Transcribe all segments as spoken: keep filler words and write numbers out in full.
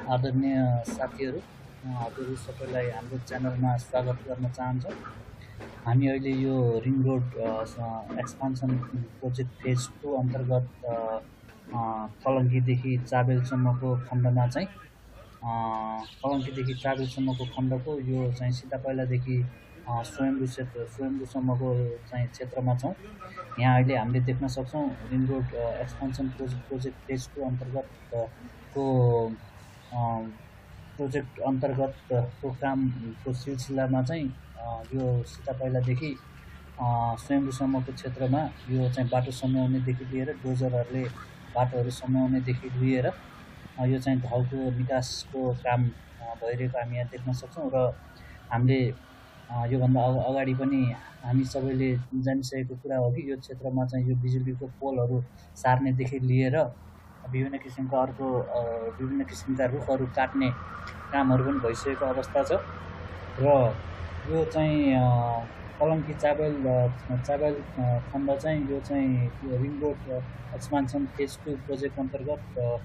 आदरणीय साथीहरू, हजुर सबैलाई हाम्रो च्यानलमा स्वागत गर्न चाहन्छौँ। हामी अहिले यो ring road expansion project phase two अन्तर्गत कलङ्कीदेखि चाबेलसम्मको खण्डमा चाहिँ कलङ्कीदेखि चाबेलसम्मको खण्डको यो चाहिँ सिधा पहिलादेखि स्वयम्भू क्षेत्र स्वयम्भूसम्मको चाहिँ क्षेत्रमा छौँ। यहाँ अहिले हामीले देख्न सक्छौँ ring road expansion project project phase two अन्तर्गतको प्रोजेक्ट अन्तर्गतको कामको सिलसिलामा चाहिँ यो सिधा पहिलादेखि स्वयम्भूसम्मको क्षेत्रमा यो चाहिँ बाटो सम्याउनेदेखि लिएर डोजरहरूले बाटोहरू सम्याउनेदेखि लिएर यो चाहिँ ढलको निकासको काम भइरहेको हामी यहाँ देख्न सक्छौँ। र हामीले योभन्दा अगाडि पनि हामी सबैले जानिसकेको कुरा हो कि यो क्षेत्रमा चाहिँ यो बिजुलीको पोलहरू सार्नेदेखि लिएर विभिन्न किसिमका अर्को विभिन्न किसिमका रुखहरू काट्ने कामहरू पनि भइसकेको अवस्था छ। र यो चाहिँ कलङ्की चाबेल चाबेल खण्ड चाहिँ यो चाहिँ ring road expansion phase two project अन्तर्गत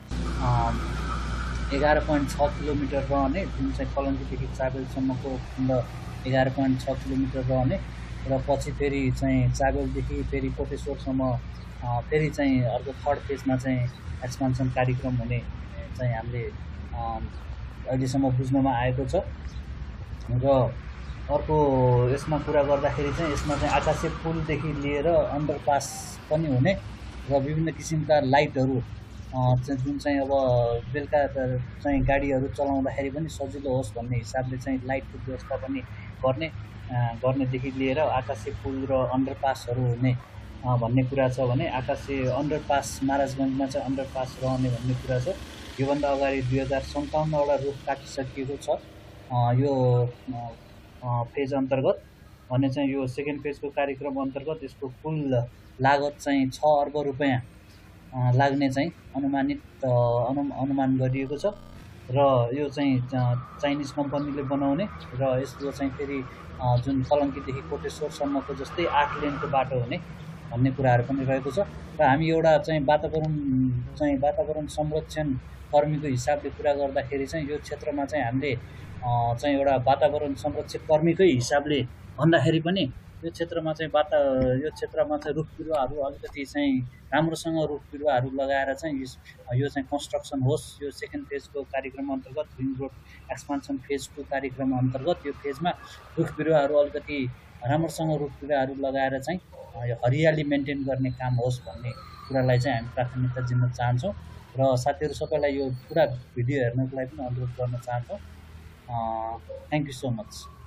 एघार पोइन्ट छ किलोमिटर रहने, जुन चाहिँ कलङ्कीदेखि चाबेलसम्मको खण्ड एघार पोइन्ट छ किलोमिटर रहने र पछि फेरि चाहिँ चाबेलदेखि फेरि कोटेश्वरसम्म फेरि चाहिँ अर्को थर्ड फेजमा चाहिँ एक्सपान्सन कार्यक्रम हुने चाहिँ हामीले अहिलेसम्म बुझ्नमा आएको छ। र अर्को यसमा कुरा गर्दाखेरि चाहिँ यसमा चाहिँ आकाशे पुलदेखि लिएर अन्डरपास पनि हुने र विभिन्न किसिमका लाइटहरू जुन चाहिँ अब बेलुका चाहिँ गाडीहरू चलाउँदाखेरि पनि सजिलो होस् भन्ने हिसाबले चाहिँ लाइटको व्यवस्था पनि गर्ने गर्नेदेखि लिएर आकाशे पुल र अन्डरपासहरू हुने भन्ने कुरा छ भने आकाशे अन्डरपास महाराजगञ्जमा चाहिँ अन्डरपास रहने भन्ने कुरा छ। योभन्दा अगाडि दुई हजार सन्ताउन्नवटा रुख काटिसकिएको छ यो फेज अन्तर्गत भने चाहिँ यो सेकेन्ड फेजको कार्यक्रम अन्तर्गत यसको कुल लागत चाहिँ छ अर्ब रुपियाँ लाग्ने चाहिँ अनुमानित अनु अनुमान गरिएको छ। र यो चाहिँ चाइनिज कम्पनीले बनाउने र यसको चाहिँ फेरि जुन कलङ्कीदेखि कोटेश्वरसम्मको जस्तै आठ लेनको बाटो हुने भन्ने कुराहरू पनि रहेको छ। र हामी एउटा चाहिँ वातावरण चाहिँ वातावरण संरक्षण कर्मीको हिसाबले कुरा गर्दाखेरि चाहिँ यो क्षेत्रमा चाहिँ हामीले चाहिँ एउटा वातावरण संरक्षक कर्मीकै हिसाबले भन्दाखेरि पनि यो क्षेत्रमा चाहिँ वाता यो क्षेत्रमा चाहिँ रुख बिरुवाहरू अलिकति चाहिँ राम्रोसँग रुख बिरुवाहरू लगाएर चाहिँ यो चाहिँ कन्स्ट्रक्सन होस्। यो सेकेन्ड फेजको कार्यक्रम अन्तर्गत ring road expansion phase two कार्यक्रम अन्तर्गत यो फेजमा रुख बिरुवाहरू अलिकति राम्रोसँग रुख बिरुवाहरू लगाएर चाहिँ यो हरियाली मेन्टेन गर्ने काम होस् भन्ने कुरालाई चाहिँ हामी प्राथमिकता दिन चाहन्छौँ। र साथीहरू सबैलाई यो पुरा भिडियो हेर्नको लागि पनि अनुरोध गर्न चाहन्छौँ। Thank you so much.